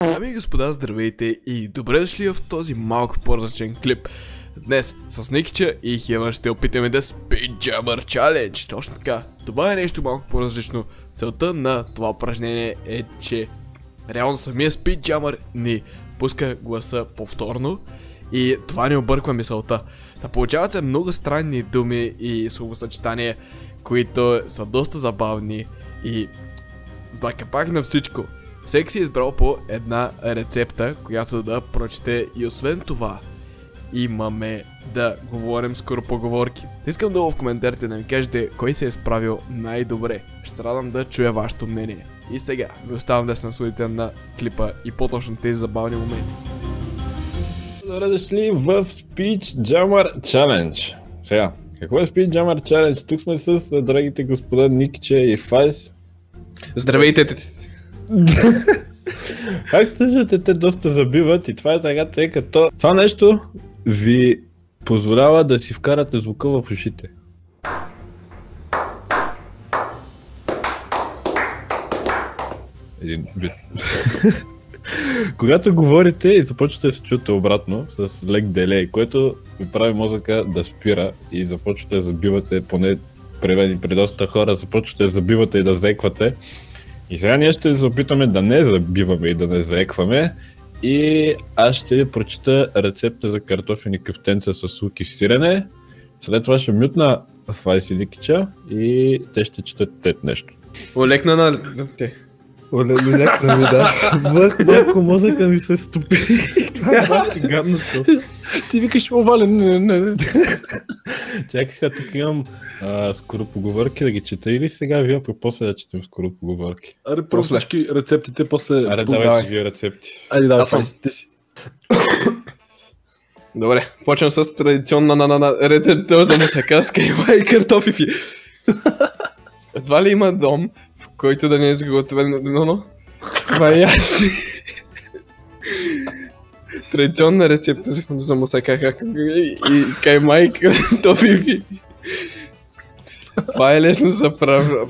Дами и господа, здравейте и добре дошли в този малко по-различен клип. Днес с Никича и Хевън ще опитаме да Speedjumper Challenge. Точно така, това е нещо малко по-различно. Целта на това упражнение е, че реално самия Speedjumper ни пуска гласа повторно и това ни обърква мисълта. Да, получават се много странни думи и словосъчетания, които са доста забавни и за капак на всичко. Всеки си е избрал по една рецепта, която да прочете, и освен това имаме да говорим скоропоговорки. Искам долу в коментарите да ми кажете кой се е справил най-добре. Ще се радвам да чуя вашето мнение. И сега ви оставам да се насладите на клипа и по-точно тези забавни моменти. Добре дошли в Speedjumper Challenge. Сега, какво е Speedjumper Challenge? Тук сме с драгите господа Никича и Файс. Здравейте! Както виждате, те доста забиват и това е така, тъй като това нещо ви позволява да си вкарате звука в ушите. Един вид. Когато говорите и започвате да се чуете обратно с лек делей, което ви прави мозъка да спира и започвате да забивате, поне при доста хора започвате да забивате и да зеквате. И сега ние ще се опитаме да не забиваме и да не заекваме. И аз ще ви прочита рецепта за картофени къвтенца с лук и сирене. След това ще мютна Файс и Никича и те ще четат тет нещо. Олекна на те. Олекна ми, да. Малко мозъка ми се стопи. Това е бахте гадното. Ти викаш овален. Чакай сега, тук имам скоропоговорки да ги чета или сега вие после да четем скоропоговорки? Аре, просто всички рецептите после... Аре, давайте вие рецепти. Айде, давай, ти си. Добре, почвам с традиционна рецепта за мусака с кайма и картофи. Едва ли има дом, в който да не е изготвен, но това е ясно. Традиционна рецепта за мусака и кайма и картофи. Това е лесно за правя.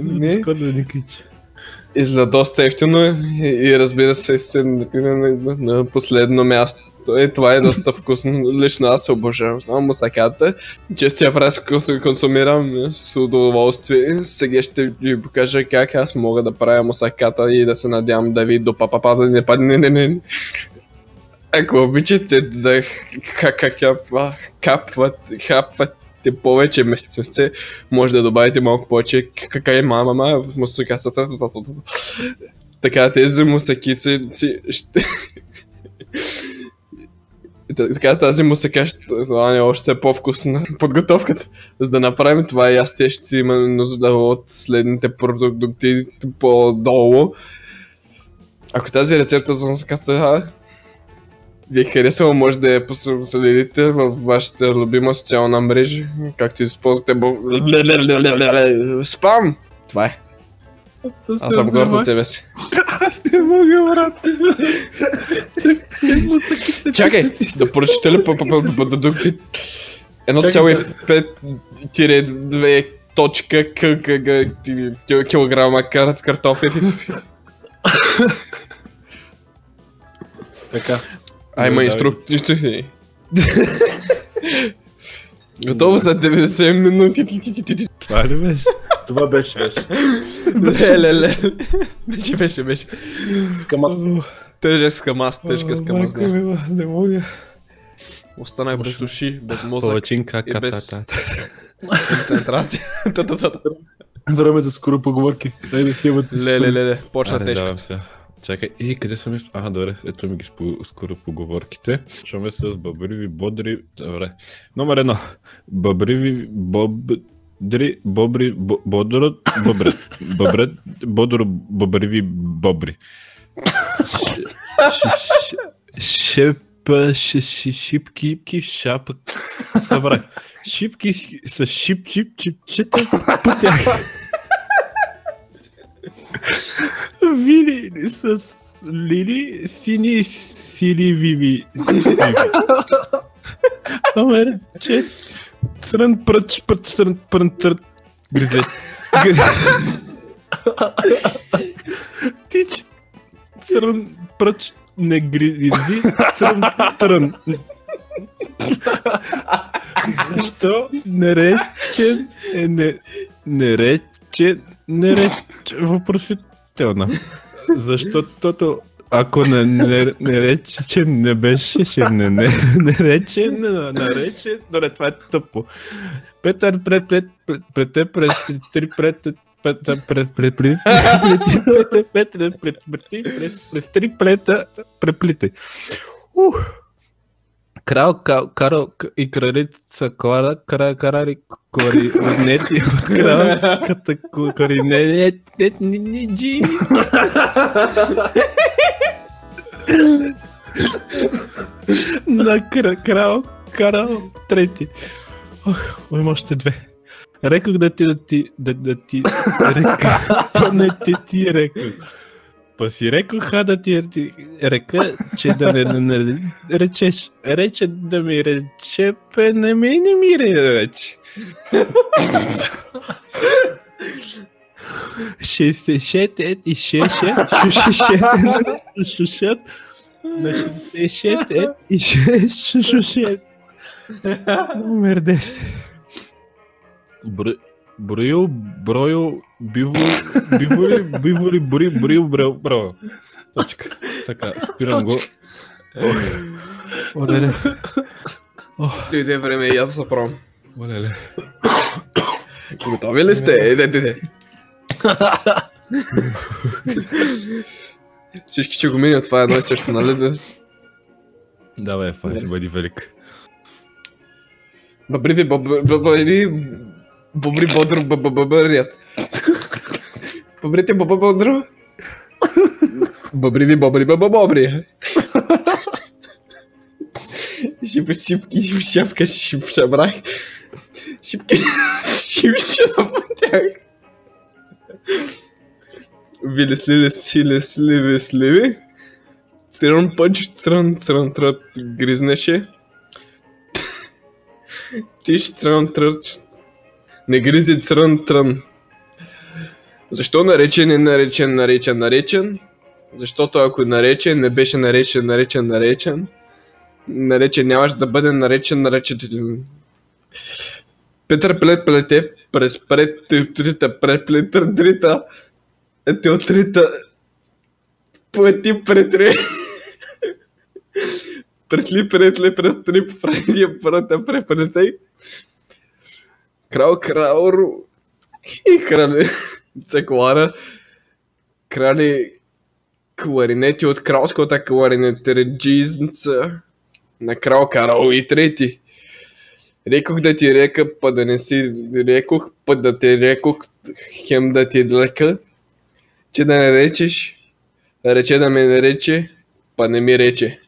Изглежда доста ефтино и разбира се на последно място. Това е доста вкусно. Лично аз се обожавам мусаката. Често я правя консумирам с удоволствие. Сега ще ви покажа как аз мога да правя мусаката и да се надявам да ви до папа да не падне. Ако обичате да хапвате повече месеце, може да добавите малко повече кайма в мусаката. Така тези мусакици ще... Така тази мусака ще стане още по-вкусна. Подготовката. За да направим това ястие ще има нужда от следните продукти по-долу. Ако тази рецепта за мусаката ви харесва, може да я последите във вашата любима социална мрежа, както използвате спам! Това е. Аз съм горд от себе си. Аз не мога, брат. Чакай, да прочета ли продукти? 1,5-2 килограма картофи. Така. Има инструкции. Готово за 90 минути. Това ли беше? Това беше. Леле. Беше. Скамас. Тежка скамас. Не мога. Останай без уши, без мозък Палачинка, и без концентрация. Време за скоро поговорки. Леле, почна тежко. Чакай, къде съм? Добре, ето ми ги скоро поговорките. Чуваме с бъбриви, бодри... Добре. Номер 1. Бъбриви, бобри, бодро, бодро, бъбриви, бобри. Шипки, шапък. Събрах. Шипки с чипчета по тях. Вили с лили, сини, сили, виви. Номер 4. Срън, пръч, гризе. Тич, срън, пръч, не гризи, црън, трън. Защо наречен е въпросителна? Защото ако наречен не беше, ще наречен, добре, това е тъпо. Петър през три плета преплитай. Крал и кралица карали коринети от кралската коринети. На крал трети. Има още две. Рекох да ти река, то не ти рекох. Па си рекох, да ти река, че да не речеш. Рече да ми рече, не ми рече. 60 и 6 шушат на 60 и 6 шушат. Номер 10. Броил, биволи, броил. Точка. Така, спирам го. Олеле. Дойде време и аз да се пробвам. Олеле. Готови ли сте? Иде. Всички ще го минят, това е едно и също, нали? Давай, фай, бъди велик. Бобри бодро бъбърят. Бобрите бодро. Бобри бъбри. Шипки, шапка, шабрах. Шипки, шипша на пътях. Вили сливи. Црън пъч, црън, гризнеше. Тиш, црън, не гризи, црън. Защо наречен е наречен? Защото ако наречен не беше наречен. Наречен нямаш да бъде наречен. Петър плете през преплетър теотрита плати претри. Претли през три предия прата преплетай. Крал и кралица Клара. Крали кларинети от кралската кларинетерджизница на крал Карл и трети. Рекох да ти река, па да не си рекох, па да те рекох, хем да ти река, че да не речеш, рече да ме не рече, па не ми рече.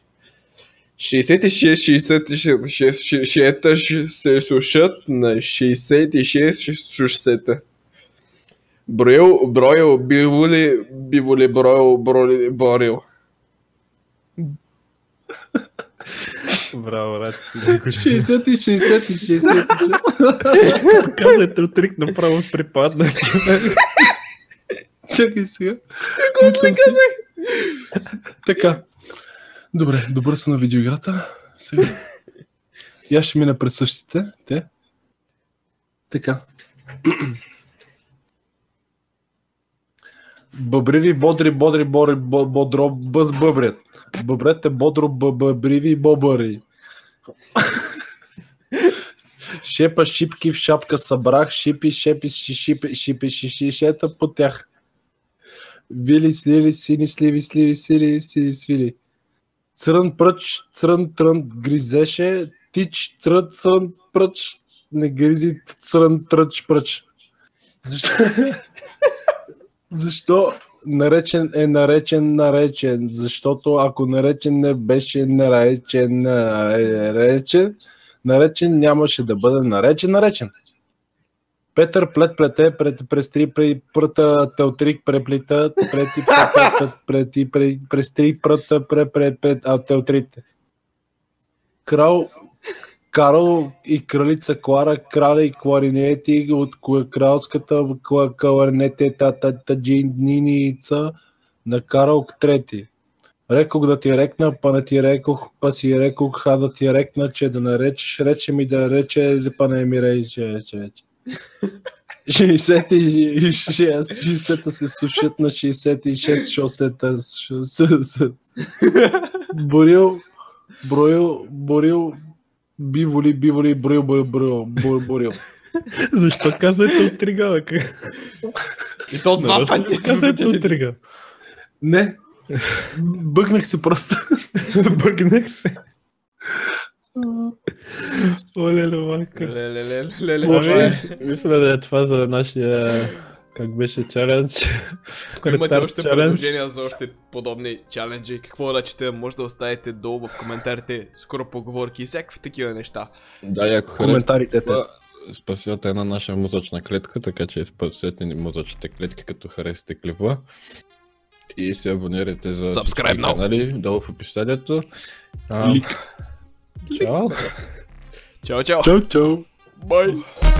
66 се слушат на 66 шушсета. Броил, биволи, борил. Браво, брат. 60. Казвайте трик направо припадна. Чакай сега. Какво ли казах? Така. Добре, добър съм на видеоиграта. Сега. И аз ще мина пред същите. Те. Така. Бъбриви, бодри, бодро, бъбрят. Бъбрете, бодро, бъбриви, бобъри. Шепа, шипки в шапка събрах, шипи, шишета по тях. Вили, слили, сини, свили. Црън, трън, гризеше, тич, црън, пръч, не гризи, црън, пръч. Защо наречен е наречен? Защото ако наречен не беше наречен нямаше да бъде наречен. Петър плете през три пръта теотрик преплита през три пръта теотрите. Карл и кралица Клара крали кларинети от кралската кларинетета джиница на Карл трети. Рекох да ти рекна, па не ти рекох, па си рекох, ха да ти рекна, че да наречеш, рече ми да рече, па не ми рече. 60-та се сушат на 66 шосета. Борил, биволи, борил. Защо казвате от тригала? И то два пъти. Казвате от тригала. Не, бъгнах се просто. Бъгнах се. Оле, майка. Леле. Мисля да е това за нашия... Как беше чалендж? Ако имате още предложения за още подобни чаленджи, какво да чете, може да оставите долу в коментарите, скоро поговорки и всякакви такива неща. Да, и ако Коментарите. спасете една наша мозъчна клетка, така че спасете ни мозъчните клетки, като харесате клипа. И се абонирайте за Subscribe now. канали долу в описанието. Лик. Чао! Чао. Чао. Бай.